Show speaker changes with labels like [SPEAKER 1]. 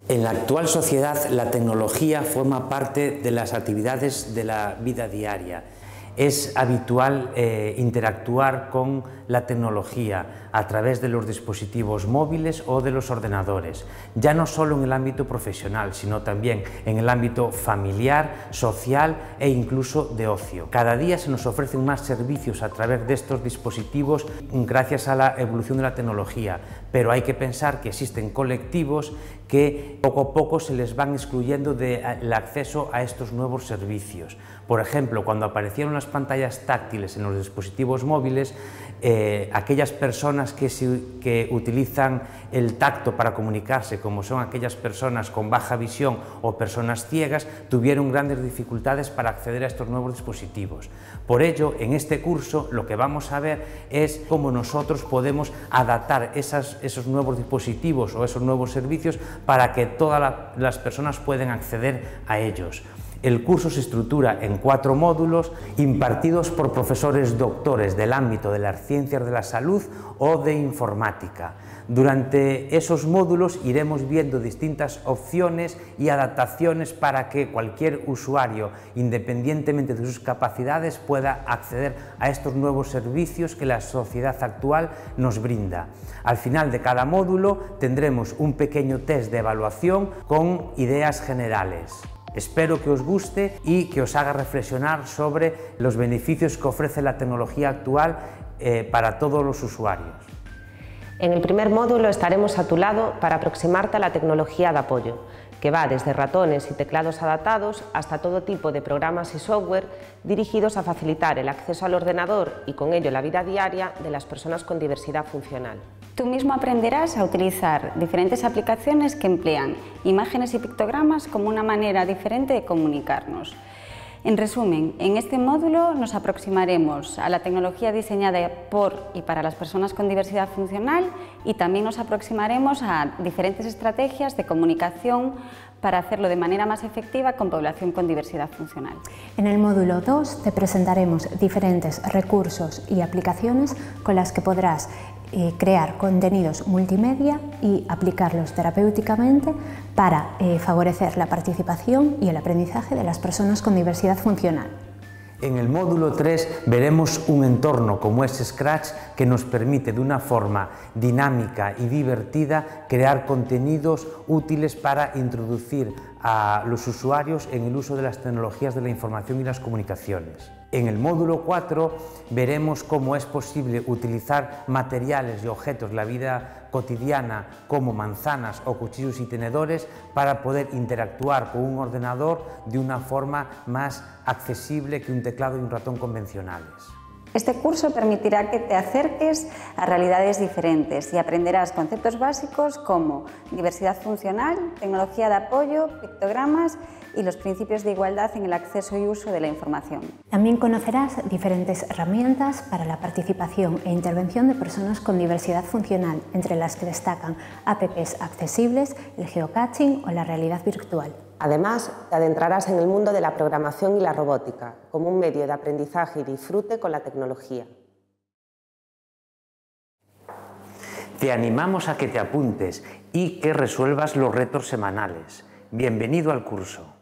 [SPEAKER 1] En la actual sociedad, la tecnología forma parte de las actividades de la vida diaria. Es habitual interactuar con la tecnología a través de los dispositivos móviles o de los ordenadores, ya no solo en el ámbito profesional, sino también en el ámbito familiar, social e incluso de ocio. Cada día se nos ofrecen más servicios a través de estos dispositivos gracias a la evolución de la tecnología, pero hay que pensar que existen colectivos que poco a poco se les van excluyendo del acceso a estos nuevos servicios. Por ejemplo, cuando aparecieron las pantallas táctiles en los dispositivos móviles, aquellas personas que utilizan el tacto para comunicarse, como son aquellas personas con baja visión o personas ciegas, tuvieron grandes dificultades para acceder a estos nuevos dispositivos. Por ello, en este curso lo que vamos a ver es cómo nosotros podemos adaptar esos nuevos dispositivos o esos nuevos servicios para que todas las personas puedan acceder a ellos. El curso se estructura en 4 módulos impartidos por profesores doctores del ámbito de las ciencias de la salud o de informática. Durante esos módulos iremos viendo distintas opciones y adaptaciones para que cualquier usuario, independientemente de sus capacidades, pueda acceder a estos nuevos servicios que la sociedad actual nos brinda. Al final de cada módulo tendremos un pequeño test de evaluación con ideas generales. Espero que os guste y que os haga reflexionar sobre los beneficios que ofrece la tecnología actual para todos los usuarios.
[SPEAKER 2] En el primer módulo estaremos a tu lado para aproximarte a la tecnología de apoyo, que va desde ratones y teclados adaptados hasta todo tipo de programas y software dirigidos a facilitar el acceso al ordenador y con ello la vida diaria de las personas con diversidad funcional.
[SPEAKER 3] Tú mismo aprenderás a utilizar diferentes aplicaciones que emplean imágenes y pictogramas como una manera diferente de comunicarnos. En resumen, en este módulo nos aproximaremos a la tecnología diseñada por y para las personas con diversidad funcional y también nos aproximaremos a diferentes estrategias de comunicación para hacerlo de manera más efectiva con población con diversidad funcional.
[SPEAKER 4] En el módulo 2 te presentaremos diferentes recursos y aplicaciones con las que podrás crear contenidos multimedia y aplicarlos terapéuticamente para favorecer la participación y el aprendizaje de las personas con diversidad funcional.
[SPEAKER 1] En el módulo 3 veremos un entorno como es Scratch que nos permite de una forma dinámica y divertida crear contenidos útiles para introducir a los usuarios en el uso de las tecnologías de la información y las comunicaciones. En el módulo 4 veremos cómo es posible utilizar materiales y objetos de la vida cotidiana como manzanas o cuchillos y tenedores para poder interactuar con un ordenador de una forma más accesible que un teclado y un ratón convencionales.
[SPEAKER 3] Este curso permitirá que te acerques a realidades diferentes y aprenderás conceptos básicos como diversidad funcional, tecnología de apoyo, pictogramas y los principios de igualdad en el acceso y uso de la información.
[SPEAKER 4] También conocerás diferentes herramientas para la participación e intervención de personas con diversidad funcional, entre las que destacan apps accesibles, el geocaching o la realidad virtual.
[SPEAKER 2] Además, te adentrarás en el mundo de la programación y la robótica, como un medio de aprendizaje y disfrute con la tecnología.
[SPEAKER 1] Te animamos a que te apuntes y que resuelvas los retos semanales. Bienvenido al curso.